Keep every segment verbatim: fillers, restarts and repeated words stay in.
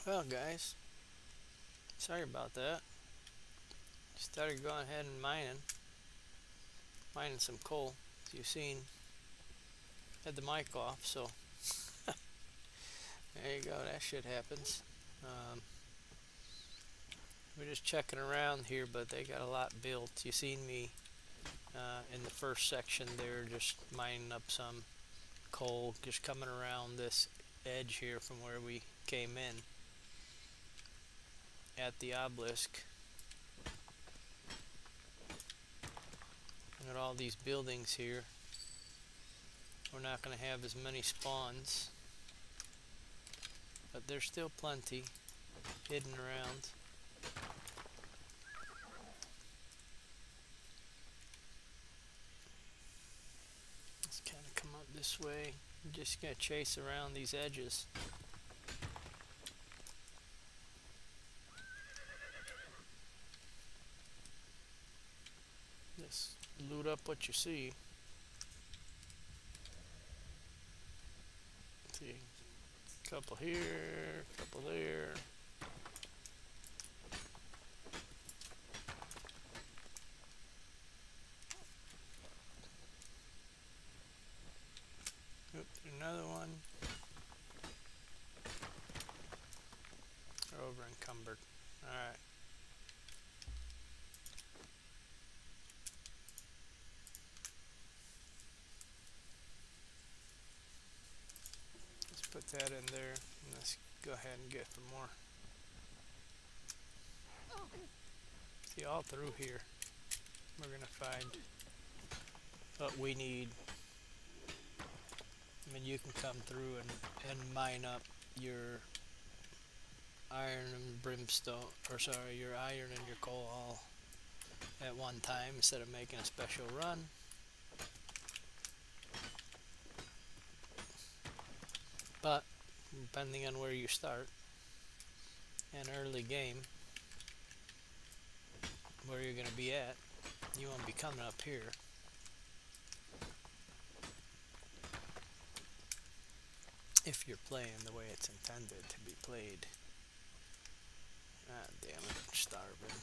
Well, guys, sorry about that. Started going ahead and mining, mining some coal. As you've seen, had the mic off, so there you go. That shit happens. Um, we're just checking around here, but they got a lot built. You seen me uh, in the first section there, just mining up some coal, just coming around this edge here from where we came in at the obelisk. At all these buildings here, we're not going to have as many spawns, but there's still plenty hidden around. Let's kind of come up this way. I'm just going to chase around these edges. Just loot up what you see. See, a couple here, a couple there. Oops, another one. They're over encumbered. Alright. Let's put that in there, and let's go ahead and get some more. See, all through here, we're gonna find what we need. I mean, you can come through and, and mine up your iron and brimstone, or sorry, your iron and your coal all at one time instead of making a special run. But depending on where you start, an early game, where you're going to be at, you won't be coming up here. If you're playing the way it's intended to be played. Ah, damn it, I'm starving.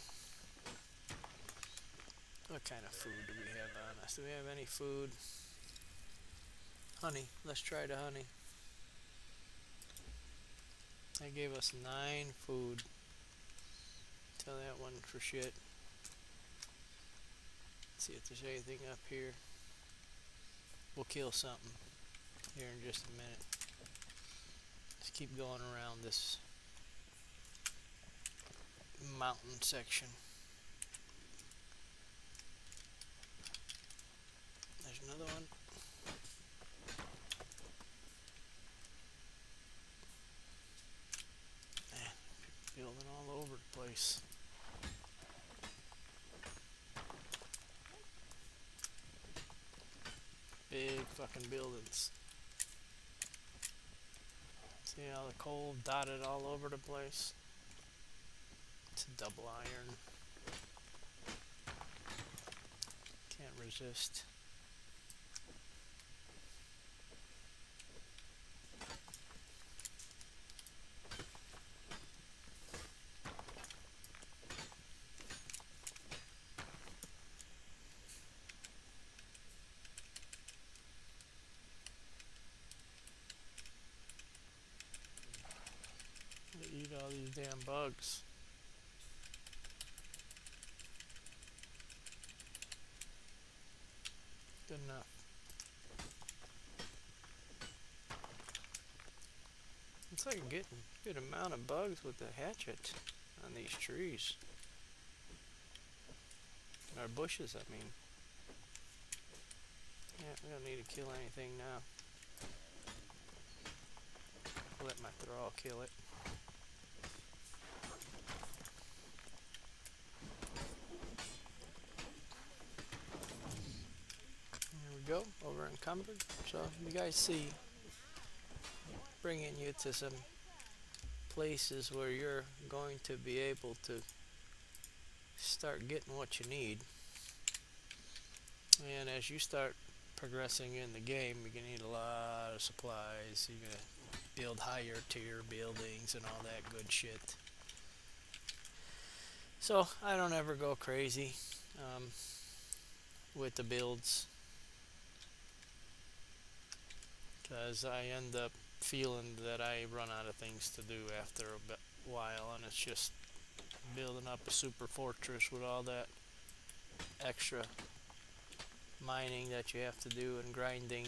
What kind of food do we have on us? Do we have any food? Honey. Let's try the honey. They gave us nine food. Tell that one for shit. Let's see if there's anything up here. We'll kill something here in just a minute. Let's keep going around this mountain section. There's another one. Man, building all over the place. Big fucking buildings. See how the coal dotted all over the place? It's a double iron. Can't resist. They eat all these damn bugs. Good enough. Looks like I'm getting a good amount of bugs with the hatchet on these trees. Or bushes, I mean. Yeah, we don't need to kill anything now. Let my thrall kill it. There we go, over encumbered. So you guys see, bringing you to some places where you're going to be able to start getting what you need. And as you start progressing in the game, you're gonna need a lot of supplies. You're gonna build higher tier buildings and all that good shit. So I don't ever go crazy um, with the builds, because I end up feeling that I run out of things to do after a bit while, and it's just building up a super fortress with all that extra mining that you have to do and grinding.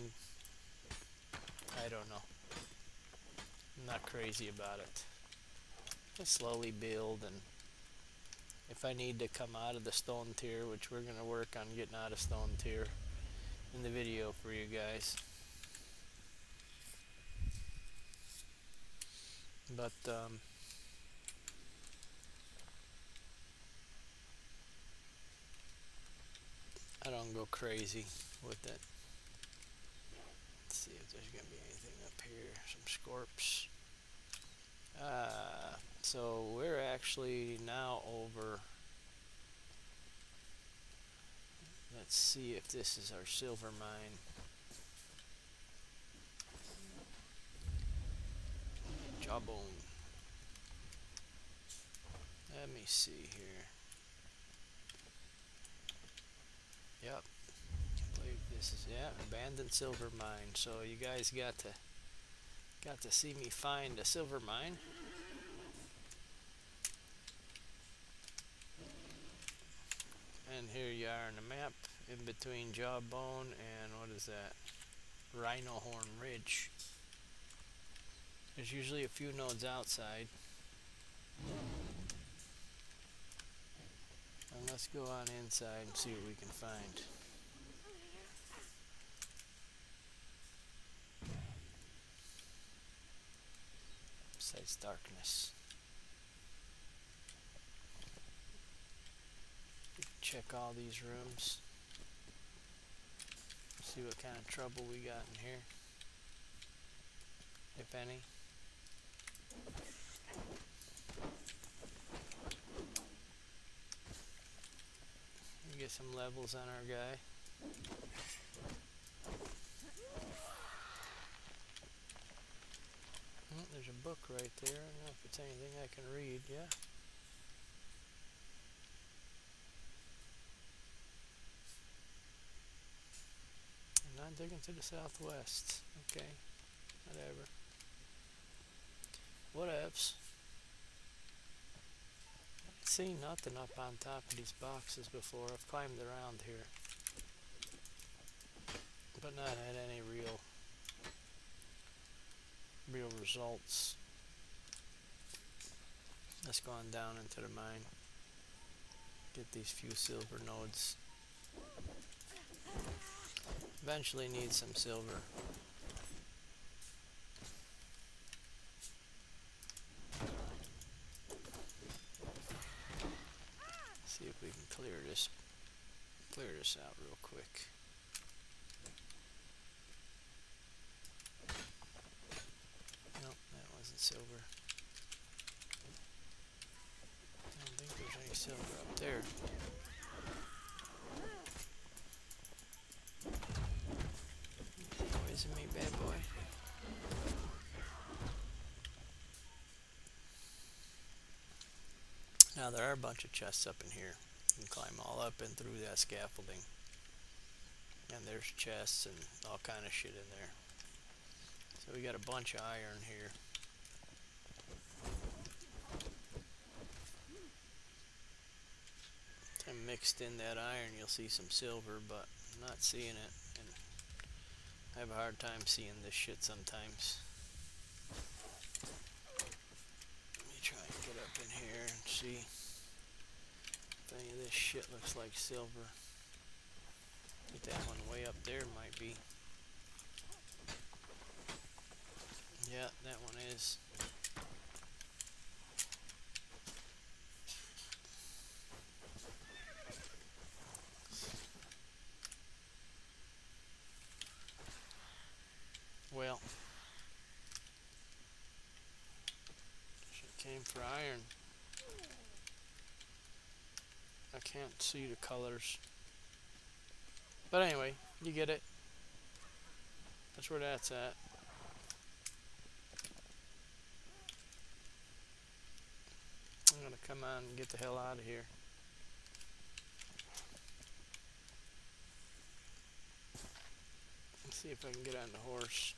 I don't know. I'm not crazy about it. I slowly build, and if I need to come out of the stone tier, which we're going to work on getting out of stone tier in the video for you guys. But um, I don't go crazy with it. Let's see if there's going to be anything up here. Some scorps. Uh, so we're actually now over. Let's see if this is our silver mine. Jawbone. Let me see here. Yep. I believe this is, yeah, abandoned silver mine. So you guys got to got to see me find a silver mine. And here you are on the map, in between Jawbone and what is that? Rhino Horn Ridge. There's usually a few nodes outside. And let's go on inside and see what we can find. Besides darkness. Check all these rooms. See what kind of trouble we got in here, if any. We get some levels on our guy. Oh, there's a book right there. I don't know if it's anything I can read. Yeah. I'm not digging to the southwest. Okay. Whatever. Whatevs. Seen nothing up on top of these boxes before. I've climbed around here, but not had any real real results. Let's go on down into the mine, get these few silver nodes. Eventually need some silver. See if we can clear this clear this out real quick. Nope, that wasn't silver. I don't think there's any silver up there. Poison me, bad boy. Now there are a bunch of chests up in here. You can climb all up and through that scaffolding. And there's chests and all kind of shit in there. So we got a bunch of iron here. And mixed in that iron you'll see some silver, but I'm not seeing it. And I have a hard time seeing this shit sometimes. Let me try and get up in here and see if any of this shit looks like silver. I think that one way up there might be. Yeah, that one is. Well, shit came for iron. I can't see the colors. But anyway, you get it. That's where that's at. gonna come on and get the hell out of here. Let's see if I can get on the horse.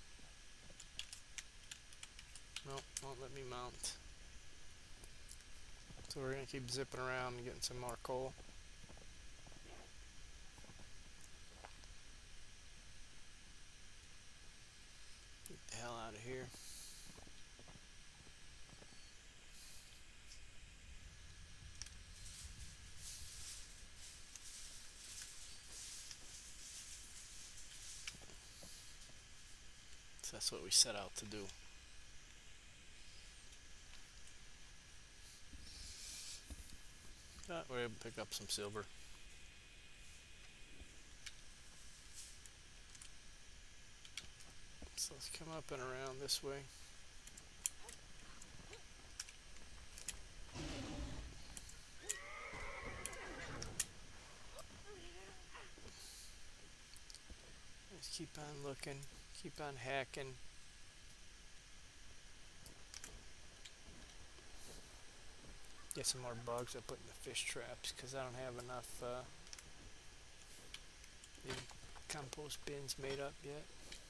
Nope, won't let me mount. So we're gonna keep zipping around and getting some more coal. Get the hell out of here. So that's what we set out to do. Ah, we're able to pick up some silver. So let's come up and around this way. Let's keep on looking, keep on hacking. Get some more bugs I put in the fish traps because I don't have enough uh, compost bins made up yet.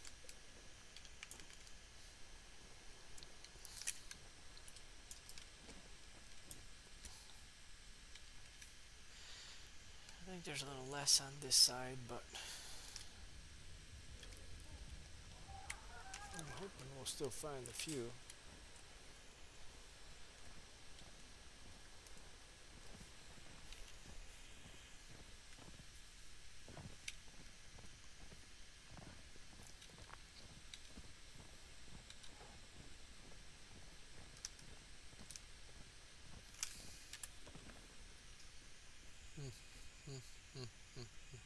I think there's a little less on this side, but I'm hoping we'll still find a few. Hmm, hmm, hmm, hmm, hmm.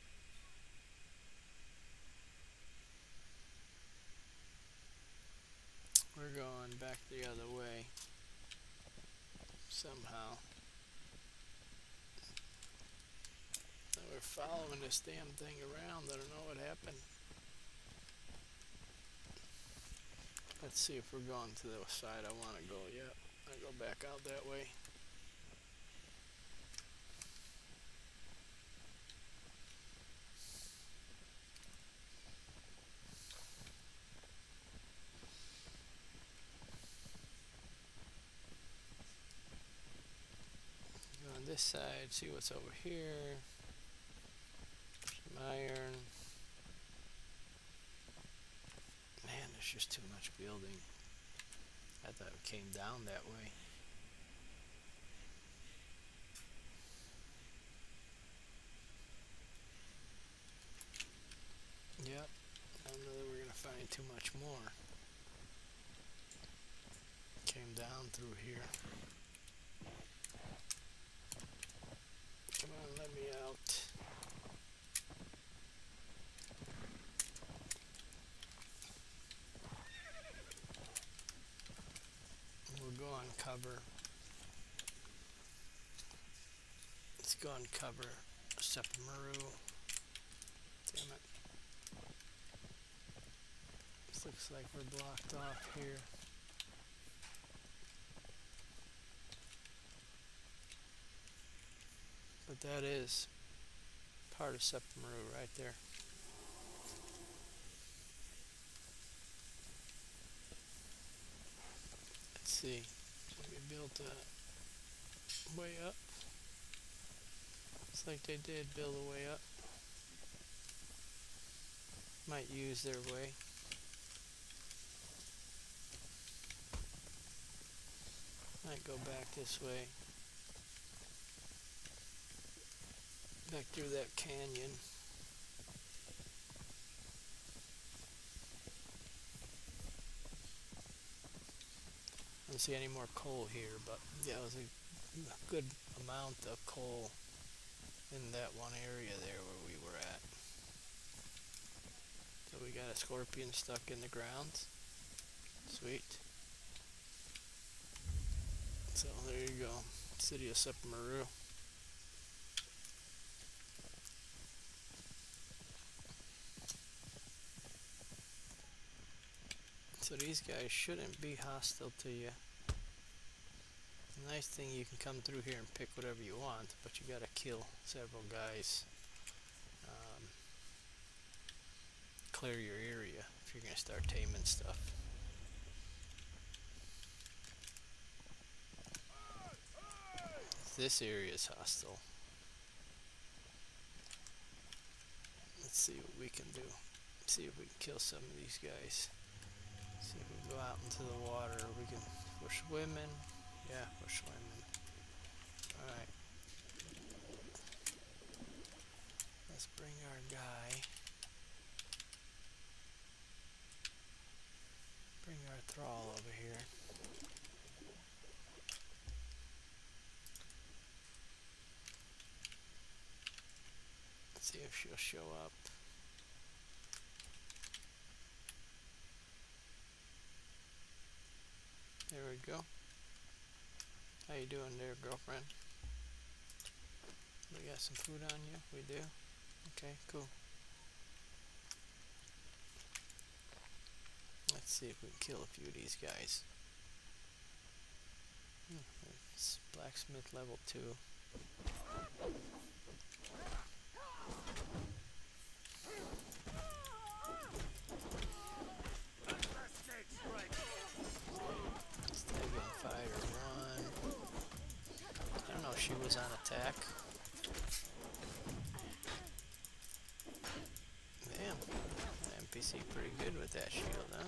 We're going back the other way somehow. And we're following this damn thing around. I don't know what happened. Let's see if we're going to the side I want to go. Yep, I go back out that way. Go on this side, see what's over here. Some iron. Man, there's just too much building. I thought it came down that way. Yep, I don't know that we're gonna find too much more. Came down through here. Come on, let me out. We'll go on cover. Let's go on cover. Sepamaru. Damn it. This looks like we're blocked off here. But that is part of Sepamaru right there. Let's see. So we built a way up. Looks like they did build a way up. Might use their way. Might go back this way. Back through that canyon. I don't see any more coal here, but yeah, it was a, a good amount of coal in that one area there where we were at. So we got a scorpion stuck in the ground. Sweet. So there you go. City of Sepamaru. So these guys shouldn't be hostile to you. The nice thing, you can come through here and pick whatever you want, but you gotta kill several guys. Um, clear your area if you're gonna start taming stuff. This area is hostile. Let's see what we can do. See if we can kill some of these guys. See if we can go out into the water. We can. We're swimming. Yeah, we're swimming. All right. Let's bring our guy. Bring our thrall over here. Let's see if she'll show up. There we go. How you doing there, girlfriend? We got some food on you? We do? Okay, cool. Let's see if we can kill a few of these guys. Hmm, it's blacksmith level two. She was on attack. Damn, the N P C pretty good with that shield, huh?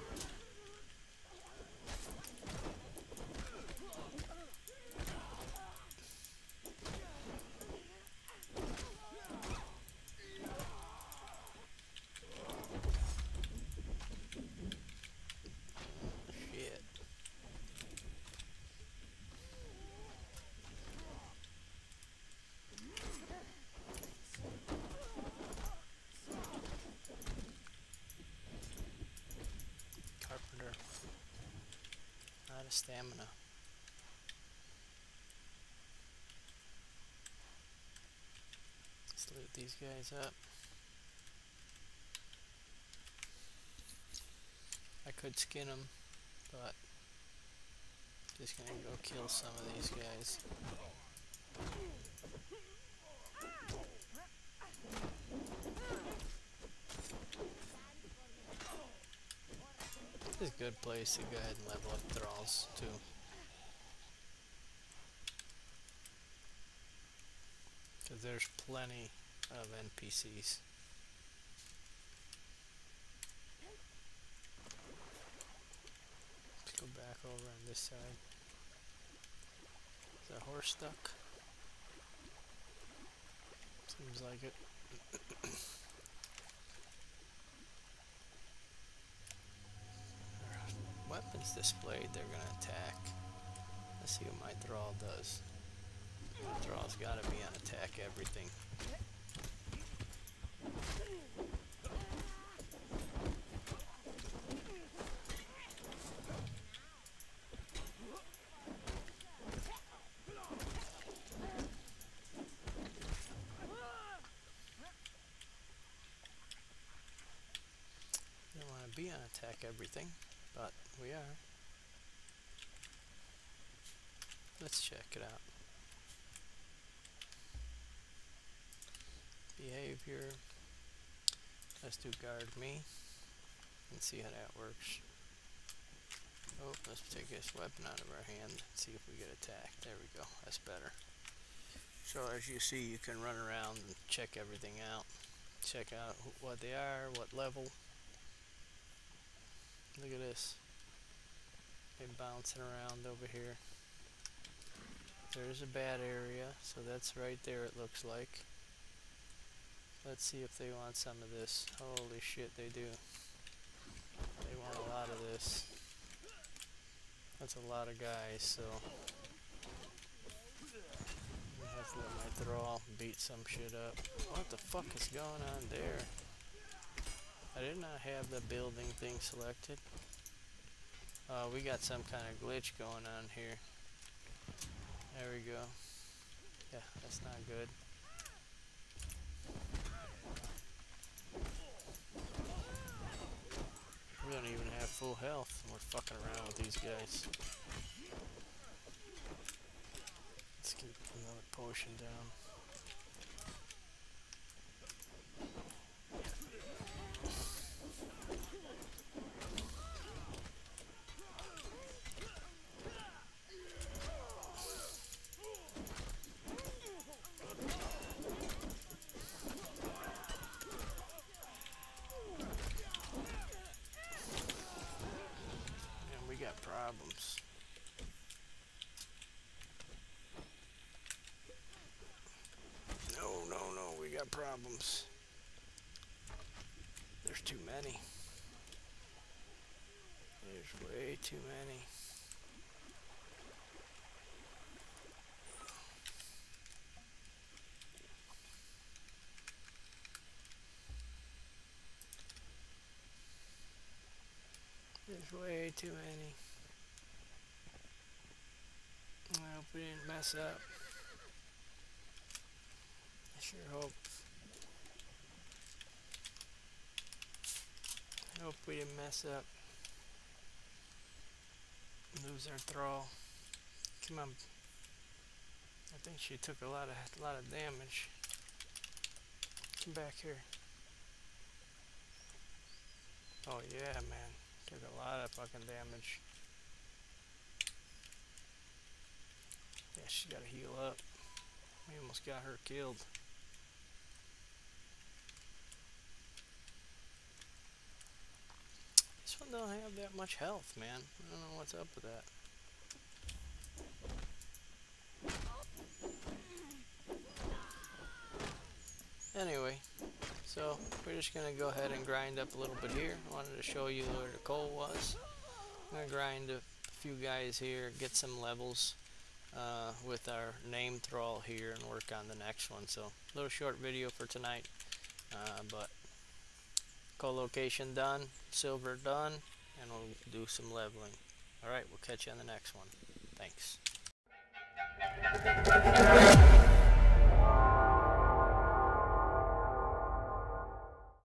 Shit. Out of stamina. Let's loot these guys up. I could skin them, but just gonna go kill some of these guys. This is a good place to go ahead and level up thralls too. Because there's plenty of N P Cs. Let's go back over on this side. Is that horse stuck? Seems like it. Weapons displayed, they're gonna attack. Let's see what my thrall does. My thrall's gotta be on attack everything. You don't wanna be on attack everything. But we are. Let's check it out. Behavior. Let's do guard me and see how that works. Oh, let's take this weapon out of our hand and see if we get attacked. There we go. That's better. So as you see, you can run around and check everything out. Check out what they are, what level. Look at this. They're bouncing around over here. There's a bad area, so that's right there it looks like. Let's see if they want some of this. Holy shit, they do. They want a lot of this. That's a lot of guys, so I have to let my thrall beat some shit up. What the fuck is going on there? I did not have the building thing selected. Uh, we got some kind of glitch going on here. There we go. Yeah, that's not good. We don't even have full health and we're fucking around with these guys. potion down. And we got problems. No, no, no, we got problems. There's too many. There's way too many. There's way too many. I hope we didn't mess up. I sure hope. I hope we didn't mess up. Lose our thrall. Come on. I think she took a lot of a lot of damage. Come back here. Oh yeah, man. Took a lot of fucking damage. Yeah, she gotta heal up. We almost got her killed. This one don't have that much health, man. I don't know what's up with that. Anyway, so we're just gonna go ahead and grind up a little bit here. I wanted to show you where the coal was. I'm gonna grind a few guys here, get some levels uh, with our name thrall here, and work on the next one. So, a little short video for tonight, uh, but coal location done, silver done, and we'll do some leveling. Alright, we'll catch you on the next one. Thanks.